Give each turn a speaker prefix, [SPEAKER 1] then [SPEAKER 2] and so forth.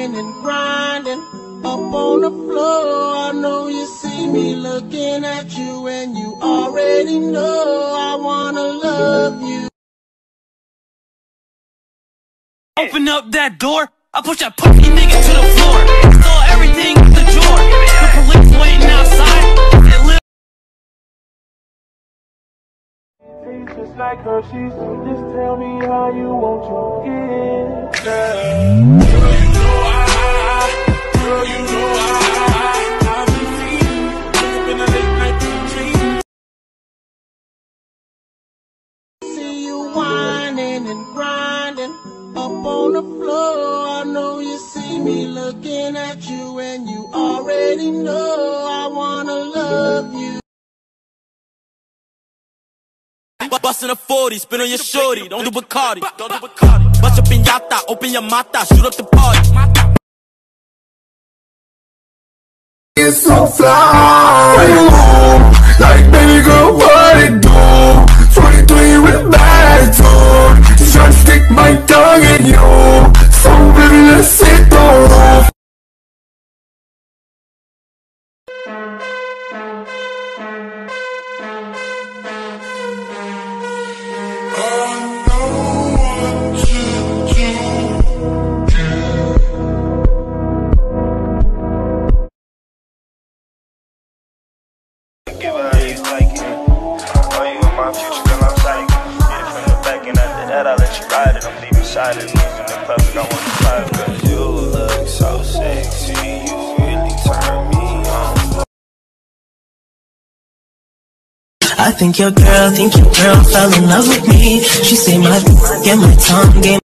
[SPEAKER 1] whining and grinding up on the floor. I know you see me looking at you, and you already know I wanna love you.
[SPEAKER 2] Open up that door, I push that pussy nigga to the floor. Stole everything in the drawer. The police waiting outside.
[SPEAKER 3] Just like Hershey's, just tell me how you want to get down. Girl, you know I've been feeding, been a late night dream.
[SPEAKER 1] See you whining and grinding up on the floor. I know you see me looking at you, and you already know I wanna love you.
[SPEAKER 2] Bustin' a 40, spin on your shorty, don't do Bacardi. Bust your piñata, open your mata, shoot up the party.
[SPEAKER 4] It's so fly, like baby girl, what it do? 23 with bad tone, just tryna stick my tongue in you. So baby, let's hit the roof.
[SPEAKER 5] Give her how you like it. Oh, you in my future, girl, I'm psychic. Get it from the back, and after that, I'll let you ride it. I'm leaving silent, moving in public, I want you private. Cause you look so sexy, you really turn me on.
[SPEAKER 6] I think your girl fell in love with me. She say my and my tongue game.